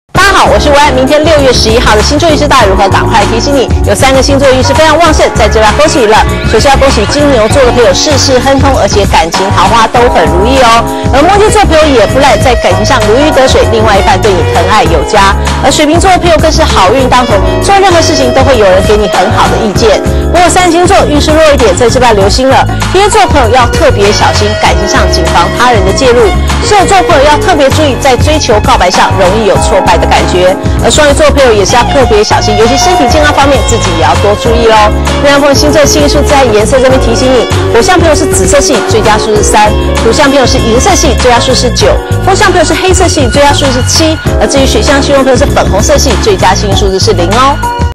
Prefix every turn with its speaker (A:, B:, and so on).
A: 大家好，我是维安。明天6月11号的星座运势到底如何？赶快提醒你，有3个星座运势非常旺盛，在这边恭喜你了。首先要恭喜金牛座的朋友，事事亨通，而且感情桃花都很如意哦。而摩羯座朋友也不赖，在感情上如鱼得水，另外一半对你疼爱有加。而水瓶座的朋友更是好运当头，做任何事情都会有人给你很好的意见。不过3星座运势弱一点，在这边留心了。天蝎座朋友要特别小心，感情上谨防他人的介入。射手座朋友要特别注意，在追求告白上容易有挫败的感觉。而双鱼座朋友也是要特别小心，尤其身体健康方面自己也要多注意咯。月亮朋友星座幸运数字和颜色这边提醒你，火象朋友是紫色系，最佳数是3；土象朋友是银色系，最佳数是9；风象朋友是黑色系，最佳数是7；而至于水象星座朋友是粉红色系，最佳幸运数字是0哦。